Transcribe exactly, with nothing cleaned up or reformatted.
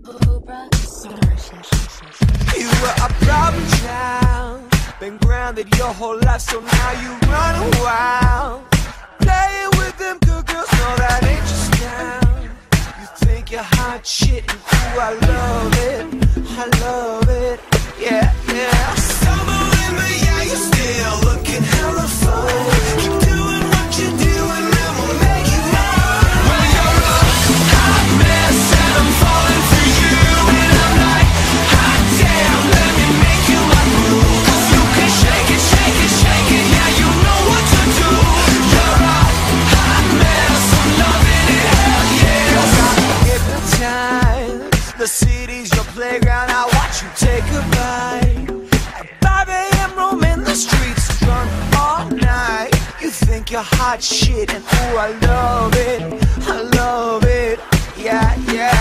You were a problem child, been grounded your whole life, so now you run wild. Playing with them good girls, no, that ain't your style. You think you're hot shit, and ooh, I love it, I love it, yeah, yeah. Summer in me, yeah, you're still looking hella fun. Keep doing what you do, and then we'll make it right. Well, you're a hot mess, and I'm falling for you, and I'm like, hot damn, let me make you my boo. 'Cause you can shake it, shake it, shake it, yeah, you know what to do. You're a hot mess, I'm loving it, hell yeah. You got me hypnotized, the city's your playground, I watch you take a bite. At five A M roaming the streets, drunk all night. You think you're hot shit, and ooh, I love it, I love it, yeah, yeah.